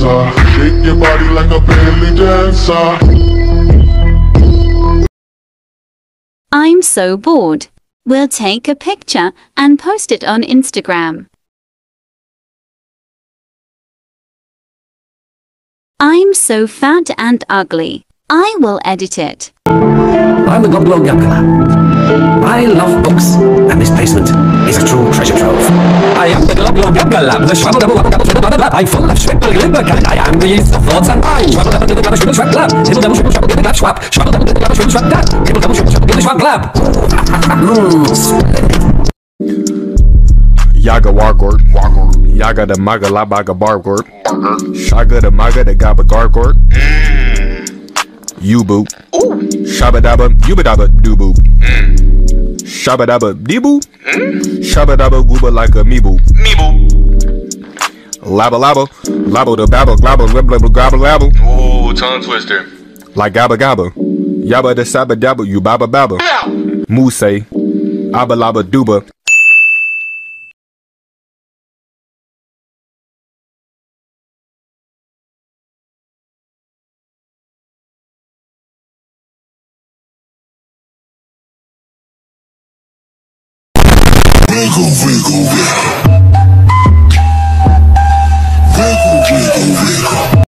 dancer. Shake your body like a belly dancer. I'm so bored. We'll take a picture and post it on Instagram. I'm so fat and ugly. I will edit it. I'm the Goblo Gabgala. I love books, and this basement is a true treasure trove. I am the Goblo Gabgala, the shwabble double wabble double. I'm full of shribble glimmer, and I am the yeast of thoughts and minds. Shwabble double glimmer shwibble shwab glab. Hibble double shwibble shwab glimmer glab shwab. Shwabble double glimmer shwibble shwab glab. Hibble double shwibble shwab glimmer shwab glab. Yaga Wargort, Yaga the Maga Labaga Bargort, Shaga the Maga the Gaba Gargort, Yubu, Shabadaba, Yubadaba, Dubu, Shabadaba, Dibu, Shabadaba, Gooba like a Meebu, Laba Laba, Labo the Babble, Glabble, Wibble, Gobble, Labble, Ooh, tongue twister. like Gabba Gabba, Yabba the Sabba Dabba, you Baba Baba, Moose, Abba Laba Duba. Wiggle, wiggle, wiggle.